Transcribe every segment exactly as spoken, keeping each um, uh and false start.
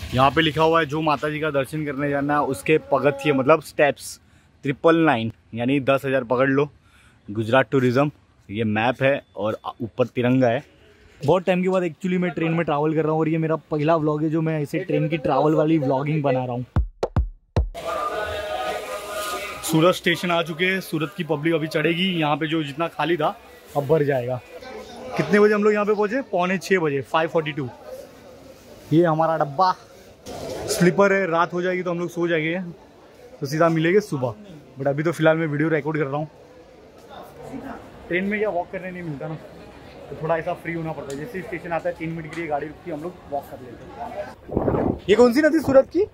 यहाँ पे लिखा हुआ है जो माता जी का दर्शन करने जाना है उसके पगथिये मतलब स्टेप्स ट्रिपल नाइन यानी दस हज़ार पकड़ लो। गुजरात टूरिज़्म ये मैप है और ऊपर तिरंगा है। बहुत टाइम के बाद एक्चुअली मैं ट्रेन में ट्रैवल कर रहा हूँ और ये मेरा पहला व्लॉग है जो मैं ऐसे ट्रेन की ट्रैवल वाली व्लॉगिंग बना रहा हूँ। सूरत स्टेशन आ चुके हैं। सूरत की पब्लिक अभी चढ़ेगी। यहाँ पे जो जितना खाली था अब भर जाएगा। कितने बजे हम लोग यहाँ पे पहुँचे? पौने छः बजे फाइव फोर्टी टू। ये हमारा डब्बा स्लीपर है। रात हो जाएगी तो हम लोग सो जाएंगे तो सीधा मिलेंगे सुबह। बट अभी तो फिलहाल मैं वीडियो रिकॉर्ड कर रहा हूँ। ट्रेन में क्या वॉक करने नहीं मिलता ना, तो थोड़ा ऐसा फ्री होना पड़ता है। जैसे स्टेशन आता है तीन मिनट के लिए गाड़ी रुकती है, हम लोग वॉक कर लेते हैं। ये कौन सी नदी सूरत की?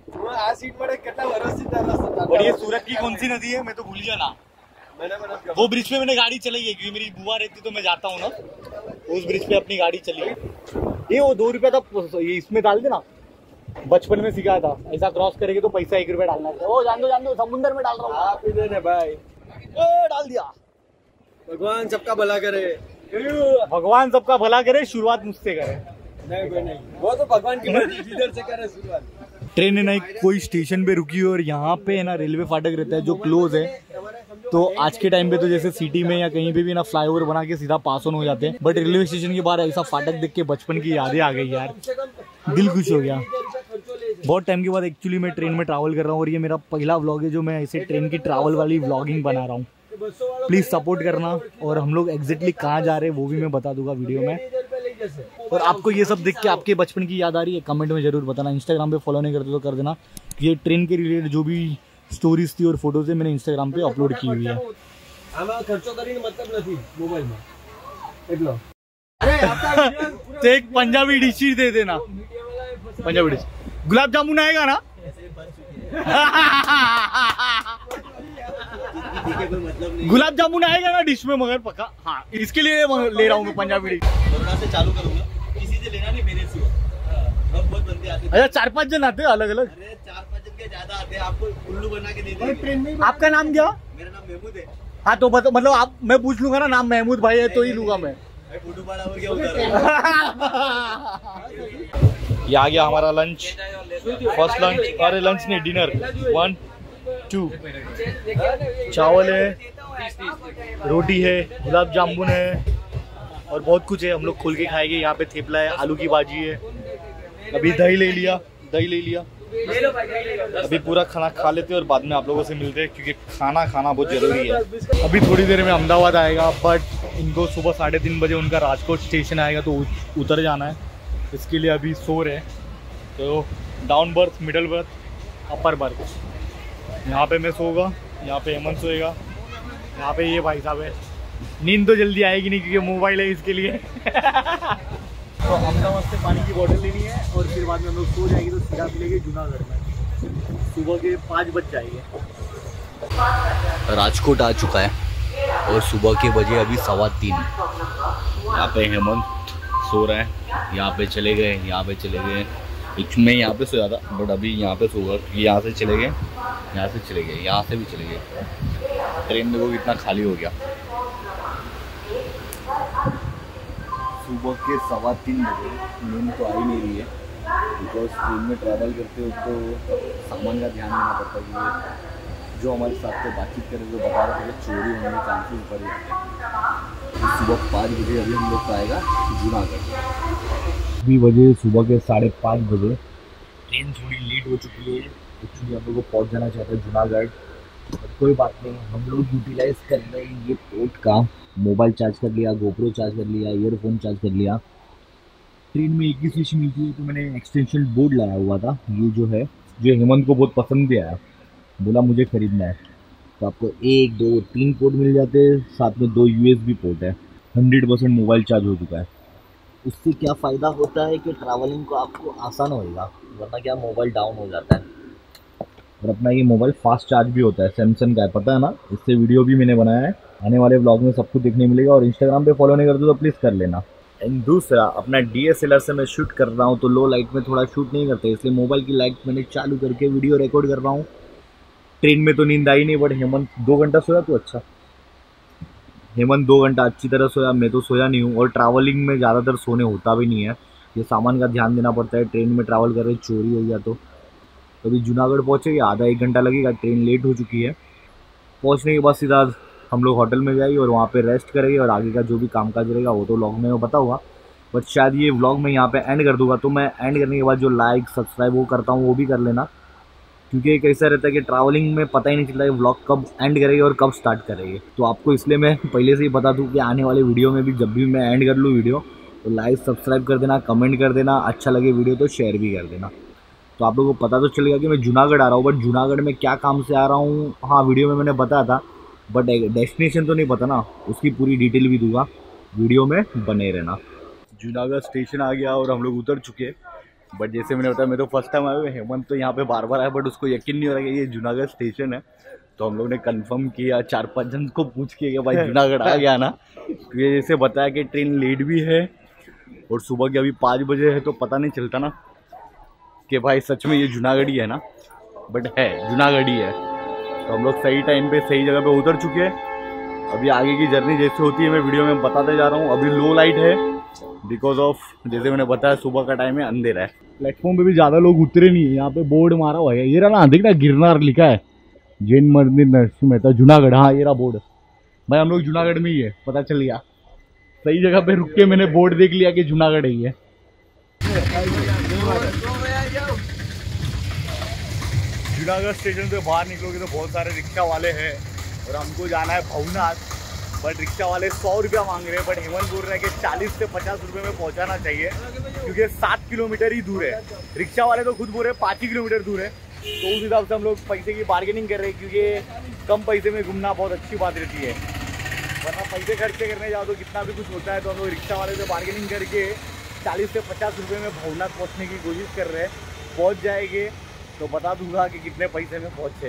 और ये सूरत की कौन सी नदी है? मैं तो भूल गया ना। वो ब्रिज पे मैंने गाड़ी चलाई है क्योंकि मेरी बुआ रहती तो मैं जाता हूँ ना, उस ब्रिज पे अपनी गाड़ी चली है। ये वो दो रुपया था, ये इसमें डाल देना। बचपन में सिखाया था ऐसा क्रॉस करेंगे तो पैसा एक रुपया डालना है। ओ जान दो जान दो, समुंदर में डाल रहा हूँ भाई। ओ डाल दिया। भगवान सबका भला करे। भगवान सबका भला करे, शुरुआत मुझसे करे। नहीं नहीं, वो तो भगवान की मर्जी, जिधर से करे शुरुआत। ट्रेन है ना कोई स्टेशन पे रुकी और यहाँ पे है ना रेलवे फाटक रहता है जो क्लोज है। तो आज के टाइम पे तो जैसे सिटी में या कहीं पे भी ना फ्लाईओवर बना के सीधा पास ऑन हो जाते हैं, बट रेलवे स्टेशन के बाहर ऐसा फाटक देख के बचपन की यादें आ गई यार, दिल खुश हो गया। बहुत टाइम के बाद एक्चुअली मैं ट्रेन में ट्रैवल कर रहा हूँ और ये मेरा पहला व्लॉग है जो मैं ऐसे ट्रेन की ट्रैवल वाली व्लॉगिंग बना रहा हूँ। प्लीज़ सपोर्ट करना और हम लोग एग्जैक्टली कहाँ जा रहे हैं वो भी मैं बता दूंगा वीडियो में। और आपको ये सब देख के आपके बचपन की याद आ रही है कमेंट में जरूर बताना। इंस्टाग्राम पे फॉलो नहीं करते तो कर देना। ये ट्रेन के रिलेटेड जो भी स्टोरीज थी और फोटोज है मैंने इंस्टाग्राम पे अपलोड की हुई है। तो एक पंजाबी डिश दे देना। पंजाबी डिश गुलाब जामुन आएगा ना? गुलाब जामुन आएगा ना डिश में मगर पक्का। हाँ इसके लिए ले रहा हूँ मैं पंजाबी डिश। कोरोना से चालू करूंगा, किसी से लेना नहीं, मेरे से बहुत बंदे आते हैं। अच्छा चार पांच जन आते हैं अलग अलग? अरे चार पांच जन के ज्यादा आते हैं, आपको उल्लू बना के दे देंगे। आपका नाम क्या? मेरा नाम महमूद है। हाँ तो मतलब आप मैं पूछ लूंगा ना नाम महमूद भाई है तो ही लूंगा मैं। फोटो बड़ा हो गया उधर। ये आ गया हमारा लंच, फर्स्ट लंच। अरे लंच नहीं डिनर। वन टू चावल है, रोटी है, गुलाब जामुन है और बहुत कुछ है। हम लोग खोल के खाएंगे। यहाँ पे थेपला है, आलू की भाजी है। अभी दही ले लिया, दही ले लिया। अभी पूरा खाना खा लेते हैं और बाद में आप लोगों से मिलते हैं क्योंकि खाना खाना बहुत जरूरी है। अभी थोड़ी देर में अहमदाबाद आएगा बट इनको सुबह साढ़े तीन बजे उनका राजकोट स्टेशन आएगा तो उतर जाना है। इसके लिए अभी सो रहे हैं। तो down berth, middle berth, upper berth. यहाँ पे मैं सोऊंगा, यहाँ पे हेमंत सोएगा, यहाँ पे ये भाई साहब है। नींद तो जल्दी आएगी नहीं क्योंकि मोबाइल है इसके लिए। तो अहमदाबाद से पानी की बोतल लेनी है और फिर बाद में हम लोग सो जाएगी तो सीधा मिलेंगे जूनागढ़ में। सुबह के पाँच बज जाएंगे। राजकोट आ चुका है और सुबह के बजे अभी सवा तीन। यहाँ पे हेमंत सो रहा है, यहाँ पे चले गए, यहाँ पे चले गए। मैं यहाँ पे सोया था बट अभी यहाँ पे सोगा क्योंकि यहाँ से चले गए, यहाँ से चले गए, यहाँ से भी चले गए। ट्रेन में वो इतना खाली हो गया। सुबह के सवा तीन बजे नींद तो आ ही नहीं रही है बिकॉज ट्रेन में ट्रैवल करते हो तो सामान का ध्यान देना पड़ता है कि जो हमारे साथ पे बातचीत करें जो बता रहे थे चोरी होने के चांसेस ऊपर ही रहते हैं। तो सुबह पाँच बजे अभी हम लोग का आएगा जूनागढ़। अभी बजे सुबह के साढ़े पाँच बजे ट्रेन थोड़ी लेट हो चुकी है। एक्चुअली हम लोग को पहुँच जाना चाहते हैं जूनागढ़। कोई बात नहीं, हम लोग यूटिलाइज कर रहे हैं ये पोर्ट का। मोबाइल चार्ज कर लिया, गोप्रो चार्ज कर लिया, ईयरफोन चार्ज कर लिया। ट्रेन में एक ही स्विच मिलती है तो मैंने एक्सटेंशन बोर्ड लगाया हुआ था। ये जो है जो हेमंत को बहुत पसंद भी आया, बोला मुझे ख़रीदना है। तो आपको एक दो तीन पोर्ट मिल जाते हैं, साथ में दो यूएसबी पोर्ट है। हंड्रेड परसेंट मोबाइल चार्ज हो चुका है। उससे क्या फ़ायदा होता है कि ट्रैवलिंग को आपको आसान होएगा, वरना क्या मोबाइल डाउन हो जाता है। और अपना ये मोबाइल फास्ट चार्ज भी होता है, सैमसंग का है, पता है ना। इससे वीडियो भी मैंने बनाया है, आने वाले ब्लॉग में सब कुछ देखने मिलेगा। और इंस्टाग्राम पे फॉलो नहीं करते तो प्लीज़ कर लेना। एंड दूसरा, अपना डी एस एल आर से मैं शूट कर रहा हूँ तो लो लाइट में थोड़ा शूट नहीं करते, इसलिए मोबाइल की लाइट मैंने चालू करके वीडियो रिकॉर्ड कर रहा हूँ। ट्रेन में तो नींद आई नहीं बट हेमंत दो घंटा सोया तो अच्छा। हेमंत दो घंटा अच्छी तरह सोया, मैं तो सोया नहीं हूँ। और ट्रैवलिंग में ज़्यादातर सोने होता भी नहीं है, ये सामान का ध्यान देना पड़ता है। ट्रेन में ट्रैवल कर रहे चोरी हो गया तो अभी जूनागढ़ पहुँचेंगे, आधा एक घंटा लगेगा, ट्रेन लेट हो चुकी है। पहुँचने के बाद सीधा हम लोग होटल में जाएंगे और वहाँ पे रेस्ट करेंगे और आगे का जो भी काम काज रहेगा वो तो व्लॉग में बता हुआ, बट शायद ये व्लॉग में यहाँ पे एंड कर दूंगा। तो मैं एंड करने के बाद जो लाइक सब्सक्राइब वो करता हूँ वो भी कर लेना, क्योंकि एक ऐसा रहता है कि ट्रैवलिंग में पता ही नहीं चलता है व्लॉग कब एंड करेंगे और कब स्टार्ट करेंगे। तो आपको इसलिए मैं पहले से ही बता दूँ कि आने वाले वीडियो में भी जब भी मैं एंड कर लूँ वीडियो तो लाइक सब्सक्राइब कर देना, कमेंट कर देना, अच्छा लगे वीडियो तो शेयर भी कर देना। तो आप लोगों को पता तो चलेगा कि मैं जूनागढ़ आ रहा हूँ, बट जूनागढ़ में क्या काम से आ रहा हूँ हाँ वीडियो में मैंने बताया था, बट डेस्टिनेशन तो नहीं पता ना, उसकी पूरी डिटेल भी दूंगा, वीडियो में बने रहना। जूनागढ़ स्टेशन आ गया और हम लोग उतर चुके हैं, बट जैसे मैंने बताया मैं तो फर्स्ट टाइम आया हूँ, हेमंत तो यहाँ पे बार बार आया बट उसको यकीन नहीं हो रहा कि ये जूनागढ़ स्टेशन है। तो हम लोग ने कंफर्म किया, चार पांच जन को पूछ के कि भाई जूनागढ़ आ गया ना, तो ये जैसे बताया कि ट्रेन लेट भी है और सुबह के अभी पाँच बजे है, तो पता नहीं चलता ना कि भाई सच में ये जूनागढ़ ही है ना, बट है जूनागढ़ ही है। तो हम लोग सही टाइम पे सही जगह पे उतर चुके हैं। अभी आगे की जर्नी जैसे होती है मैं वीडियो में बताते जा रहा हूँ। अभी लो लाइट है बिकॉज ऑफ जैसे मैंने बताया सुबह का टाइम है, अंधेरा है। प्लेटफॉर्म पे भी ज़्यादा लोग उतरे नहीं है, यहाँ पे बोर्ड मारा हुआ है, ये रहा ना, देखना गिरनार लिखा है, जैन मंदिर नरसिंह मेहता जूनागढ़, हाँ ये रहा बोर्ड। भाई हम लोग जूनागढ़ में ही है, पता चल गया, सही जगह पे रुक के मैंने बोर्ड देख लिया कि जूनागढ़ ही है। जूनागढ़ स्टेशन से बाहर निकलोगे तो बहुत सारे रिक्शा वाले हैं और हमको जाना है भवनाथ, बट रिक्शा वाले सौ रुपया मांग रहे हैं, बट हेमंत बोल रहे हैं कि चालीस से पचास रुपये में पहुंचाना चाहिए क्योंकि सात किलोमीटर ही दूर है। रिक्शा वाले तो खुद बोल रहे हैं पाँच ही किलोमीटर दूर है, तो उस हिसाब से हम लोग पैसे की बार्गेनिंग कर रहे हैं, क्योंकि कम पैसे में घूमना बहुत अच्छी बात रहती है, वरना पैसे खर्चे करने जाओ तो कितना भी कुछ होता है। तो हम लोग रिक्शा वाले से बार्गेनिंग करके चालीस से पचास रुपये में भवनाथ पहुँचने की कोशिश कर रहे हैं। पहुँच जाएंगे तो बता दूंगा कि कितने पैसे में पहुँचे।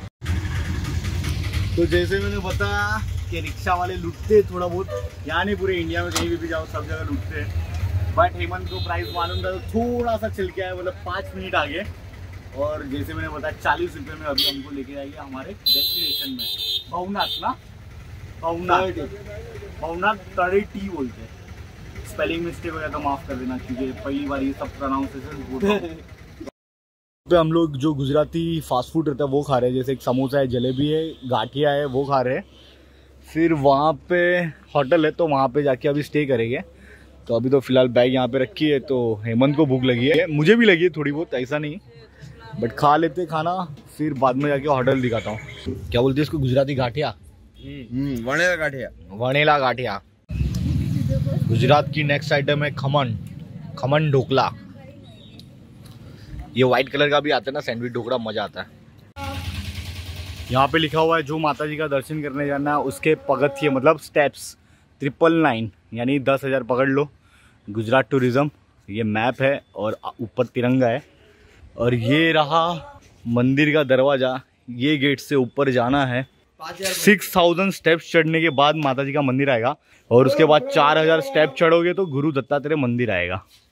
तो जैसे मैंने बताया कि रिक्शा वाले लूटते थोड़ा बहुत, यहाँ नहीं पूरे इंडिया में कहीं भी, भी जाओ सब जगह लूटते हैं, बट हेमंत को प्राइस मालूम था तो थोड़ा सा चल के आया, मतलब पाँच मिनट आगे। और जैसे मैंने बताया चालीस रुपये में अभी हमको लेके जाएंगे हमारे डेस्टिनेशन में, भवनाथ ना, भवनाथ भवनाथ तड़े टी बोलते हैं। स्पेलिंग मिस्टेक हो गया तो माफ़ कर देना, क्योंकि पहली बार ये सब प्रोनाउंसिएशन बोल रहा हूँ। पे हम लोग जो गुजराती फास्ट फूड रहता है वो खा रहे हैं, जैसे एक समोसा है, जलेबी है, गाठिया है, वो खा रहे हैं। फिर वहाँ पे होटल है तो वहाँ पे जाके अभी स्टे करेंगे। तो अभी तो फिलहाल बैग यहाँ पे रखी है, तो हेमंत को भूख लगी है, मुझे भी लगी है थोड़ी बहुत, ऐसा नहीं, बट खा लेते खाना, फिर बाद में जाके होटल दिखाता हूँ। क्या बोलते हैं इसको गुजराती गाठिया, वनेला गाठिया, वनेला गाठिया। गुजरात की नेक्स्ट आइटम है खमन, खमन ढोकला। ये व्हाइट कलर का भी आता है ना सैंडविच ढोकला, मजा आता है। यहाँ पे लिखा हुआ है जो माता जी का दर्शन करने जाना है उसके पगथिये मतलब स्टेप्स ट्रिपल नाइन यानी दस हज़ार पकड़ लो। गुजरात टूरिज़्म, ये मैप है और ऊपर तिरंगा है। और ये रहा मंदिर का दरवाज़ा, ये गेट से ऊपर जाना है। सिक्स थाउजेंड स्टेप्स चढ़ने के बाद माता जी का मंदिर आएगा और उसके बाद चार हज़ार स्टेप चढ़ोगे तो गुरु दत्तात्रेय मंदिर आएगा।